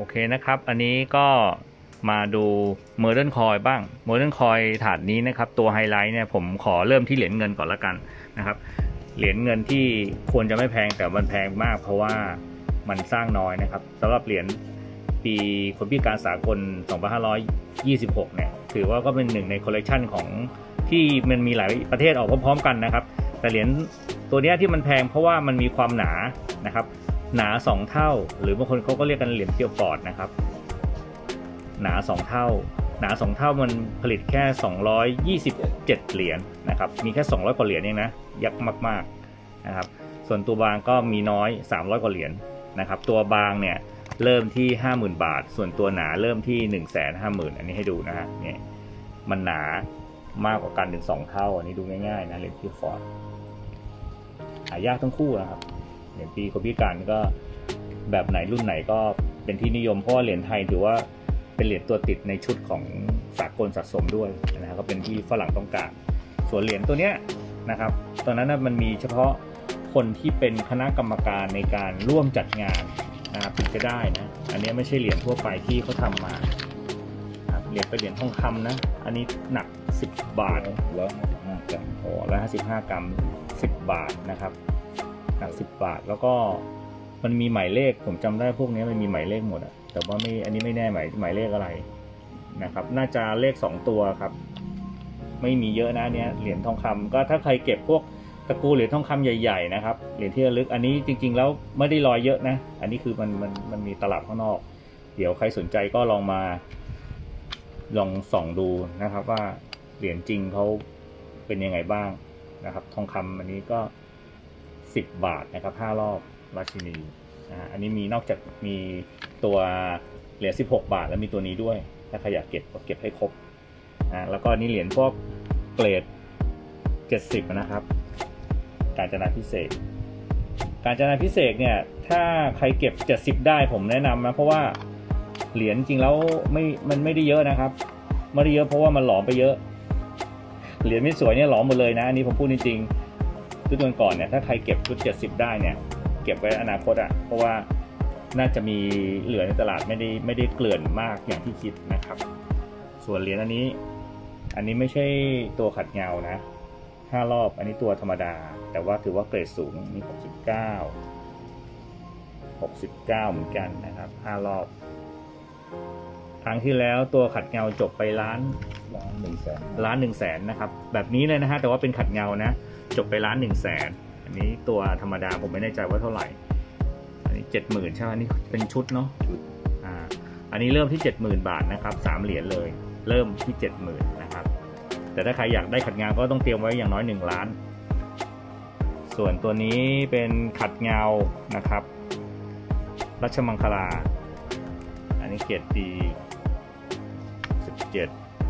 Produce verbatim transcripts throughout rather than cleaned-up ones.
เคนะครับอันนี้ก็มาดู Modern Coin บ้าง Modern Coin ถาดนี้นะครับตัวไฮไลท์เนี่ยผมขอเริ่มที่เหรียญเงินก่อนละกันนะครับเหรียญเงินที่ควรจะไม่แพงแต่มันแพงมากเพราะว่ามันสร้างน้อยนะครับสำหรับเหรียญปีคนพิการสากลสองพันห้าร้อยยี่สิบหกเนี่ยถือว่าก็เป็นหนึ่งในคอลเลกชันของที่มันมีหลายประเทศออกพร้อมๆกันนะครับแต่เหรียญตัวนี้ที่มันแพงเพราะว่ามันมีความหนานะครับหนาสองเท่าหรือบางคนเขาก็เรียกกันเหรียญเปียวปอดนะครับหนาสองเท่าหนาสองเท่ามันผลิตแค่สองร้อยยี่สิบเจ็ดเหรียญ นะครับมีแค่สองร้อยกว่าเหรียญเองนะยักษ์มากๆนะครับส่วนตัวบางก็มีน้อยสามร้อยกว่าเหรียญนะครับตัวบางเนี่ยเริ่มที่ ห้าหมื่น บาทส่วนตัวหนาเริ่มที่ หนึ่งแสนห้าหมื่น อันนี้ให้ดูนะฮะเนี่ยมันหนามากกว่ากันถึงสองเท่าอันนี้ดูง่ายๆนะเหรียญที่ฟอร์ดหายากทั้งคู่นะครับเหรียญปีคนพิการก็แบบไหนรุ่นไหนก็เป็นที่นิยมเพราะว่าเหรียญไทยถือว่าเป็นเหรียญตัวติดในชุดของสากลสะสมด้วยนะครับก็เป็นที่ฝรั่งต้องการส่วนเหรียญตัวเนี้ยนะครับตอนนั้นมันมีเฉพาะคนที่เป็นคณะกรรมการในการร่วมจัดงานนะครับถึงจะได้นะอันนี้ไม่ใช่เหรียญทั่วไปที่เขาทำมาเหรียญเป็นเหรียญทองคำนะอันนี้หนักสิบบาทร้อยห้าสิบห้ากรัมโอ้ร้อยห้าสิบห้ากรัมสิบบาทนะครับหนักสิบบาทแล้วก็มันมีหมายเลขผมจำได้พวกนี้มันมีหมายเลขหมดอะแต่ว่าไม่อันนี้ไม่แน่หมายหมายเลขอะไรนะครับน่าจะเลขสองตัวครับไม่มีเยอะนะเนี้ยเหรียญทองคำก็ถ้าใครเก็บพวกตระกูลเหรียญทองคำใหญ่ๆนะครับเหรียญที่ระลึกอันนี้จริงๆแล้วไม่ได้ลอยเยอะนะอันนี้คือมันมันมันมีตลับข้างนอกเดี๋ยวใครสนใจก็ลองมาลองส่องดูนะครับว่าเหรียญจริงเขาเป็นยังไงบ้างนะครับทองคำอันนี้ก็สิบบาทนะครับห้ารอบราชินีนะอันนี้มีนอกจากมีตัวเหรียญสิบหกบาทแล้วมีตัวนี้ด้วยถ้าใครอยากเก็บก็เก็บให้ครบนะแล้วก็นี่เหรียญพวกเกรดเจ็ดสิบนะครับกาญจนาภิเษกกาญจนาภิเษกเนี่ยถ้าใครเก็บเจ็ดสิบได้ผมแนะนำนะเพราะว่าเหรียญจริงแล้วไม่มันไม่ได้เยอะนะครับไม่ได้เยอะเพราะว่ามันหลอมไปเยอะเหรียญไม่สวยเนี่ยหลอมหมดเลยนะอันนี้ผมพูดจริงๆชุดก่อนเนี่ยถ้าใครเก็บชุดเจ็ดสิบได้เนี่ยเก็บไว้อนาคตอ่ะเพราะว่าน่าจะมีเหลือในตลาดไม่ได้ไม่ได้เกลื่อนมากอย่างที่คิดนะครับส่วนเหรียญอันนี้อันนี้ไม่ใช่ตัวขัดเงานะห้ารอบอันนี้ตัวธรรมดาแต่ว่าถือว่าเกรดสูงมีหกสิบเก้า หกสิบเก้าเหมือนกันนะครับห้ารอบครั้งที่แล้วตัวขัดเงาจบไปล้านล้านหนึ่งแสนล้านหนึ่งแสนนะครับแบบนี้เลยนะฮะแต่ว่าเป็นขัดเงานะจบไปล้านหนึ่งแสนอันนี้ตัวธรรมดาผมไม่แน่ใจว่าเท่าไหร่อันนี้เจ็ดหมื่นใช่ไหมอันนี้เป็นชุดเนาะอ่าอันนี้เริ่มที่เจ็ดหมื่นบาทนะครับสามเหรียญเลยเริ่มที่เจ็ดหมื่นนะครับแต่ถ้าใครอยากได้ขัดเงาก็ต้องเตรียมไว้อย่างน้อยหนึ่งล้านส่วนตัวนี้เป็นขัดเงานะครับรัชมังคลาอันนี้เกียรติดีสิบเจ็ด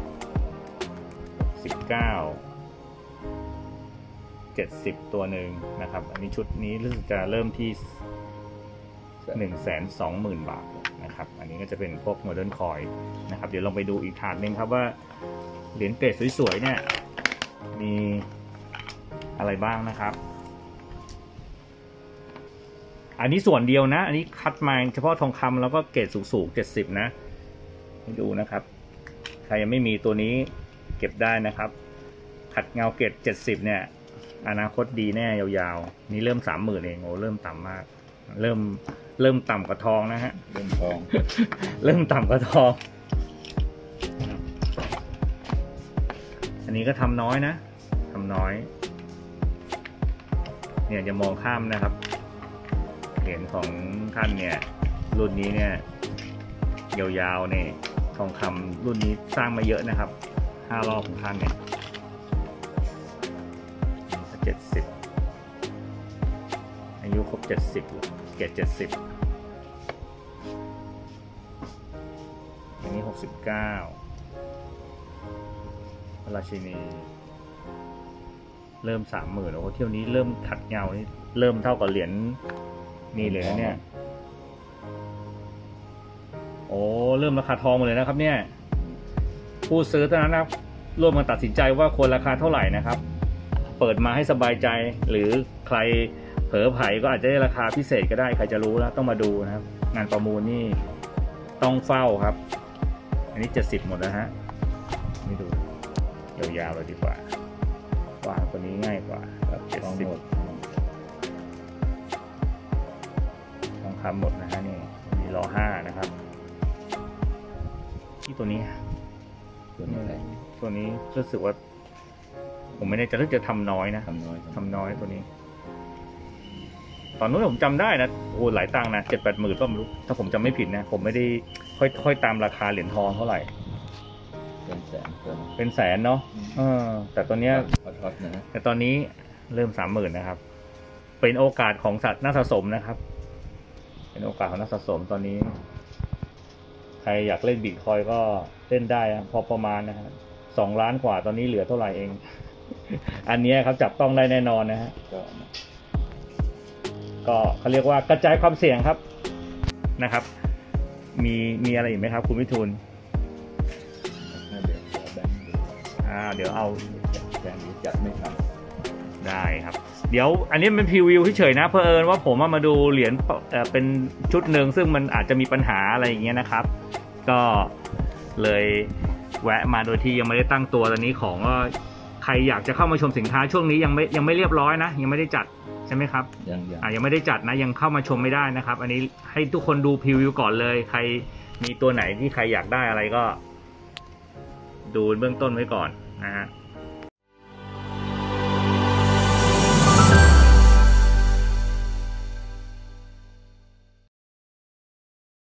สิบเก้า เจ็ดสิบตัวหนึ่งนะครับอันนี้ชุดนี้รู้สึกจะเริ่มที่ หนึ่งแสนสองหมื่น บาทนะครับอันนี้ก็จะเป็นพวก Modern Coin นะครับเดี๋ยวลองไปดูอีกถาดนึงครับว่าเหรียญเกรดสวยๆเนี่ยมีอะไรบ้างนะครับอันนี้ส่วนเดียวนะอันนี้คัดมาเฉพาะทองคำแล้วก็เกรดสูงๆเจ็ดสิบนะให้ดูนะครับใครยังไม่มีตัวนี้เก็บได้นะครับขัดเงาเกรดเจ็ดสิบเนี่ยอนาคตดีแน่ยาวๆนี่เริ่ม สามหมื่น เองโอ้เริ่มต่ำมากเริ่มเริ่มต่ำกว่าทองนะฮะเริ่มทอง เริ่มต่ำกว่าทองอันนี้ก็ทำน้อยนะทำน้อยเนี่ยจะมองข้ามนะครับเหรียญของท่านเนี่ยรุ่นนี้เนี่ยยาวๆเนี่ยทองคำรุ่นนี้สร้างมาเยอะนะครับห้ารอบของท่านเนี่ยเจ็ดสิบอายุครบเจ็ดสิบเกรดเจ็ดสิบอันนี้หกสิบเก้าราชินีเริ่มสามหมื่นโอ้เที่ยวนี้เริ่มขัดเงานี่เริ่มเท่ากับเหรียญนี่เลยนะเนี่ยโอ้เริ่มราคาทองมาเลยนะครับเนี่ยผู้ซื้อเท่านั้นนะครับร่วมกันตัดสินใจว่าควรราคาเท่าไหร่นะครับเปิดมาให้สบายใจหรือใครเผลอไผ่ก็อาจจะได้ราคาพิเศษก็ได้ใครจะรู้แล้วต้องมาดูนะครับงานประมูลนี่ต้องเฝ้าครับอันนี้เจ็ดสิบหมดนะฮะนี่ดูยาวๆเลยดีกว่าวางตัวนี้ง่ายกว่าครับเจ็ดสิบทองคำหมดนะฮะนี่มีล้อห้านะครับที่ตัวนี้ตัวนี้ตัวนี้รู้สึกว่าผมไม่แน่ใจถ้าจะทำน้อยนะทำน้อยทำน้อยตัวนี้ตอนนู้นผมจำได้นะโอ้หลายตังค์นะเจ็ดแปดหมื่นก็ไม่รู้ถ้าผมจำไม่ผิดนะผมไม่ได้ค่อยค่อยตามราคาเหรียญทองเท่าไหร่เป็นแสนเป็นแสนเนาะเออแต่ตอนนี้แต่ตอนนี้เริ่มสามหมื่นนะครับเป็นโอกาสของสัตว์นักสะสมนะครับเป็นโอกาสของนักสะสมตอนนี้ใครอยากเล่นบิตคอยก็เล่นได้พอประมาณนะฮะสองล้านกว่าตอนนี้เหลือเท่าไหร่เอง อันนี้ครับจับต้องได้แน่นอนนะฮะก็เขาเรียกว่ากระจายความเสี่ยงครับนะครับมีมีอะไรอีกไหมครับคุณวิทูลอ่าเดี๋ยวเอาแบงค์นี้จัดไม่ทันได้ครับเดี๋ยวอันนี้เป็นพรีวิวเฉยๆนะเผอิญว่าผมมาดูเหรียญเป็นชุดหนึ่งซึ่งมันอาจจะมีปัญหาอะไรอย่างเงี้ยนะครับก็เลยแวะมาโดยที่ยังไม่ได้ตั้งตัวตอนนี้ของก็ใครอยากจะเข้ามาชมสินค้าช่วงนี้ยังไม่ยังไม่เรียบร้อยนะยังไม่ได้จัดใช่ไหมครับยังยังอ่ายังไม่ได้จัดนะยังเข้ามาชมไม่ได้นะครับอันนี้ให้ทุกคนดูพรีวิวก่อนเลยใครมีตัวไหนที่ใครอยากได้อะไรก็ดูเบื้องต้นไว้ก่อนนะฮะ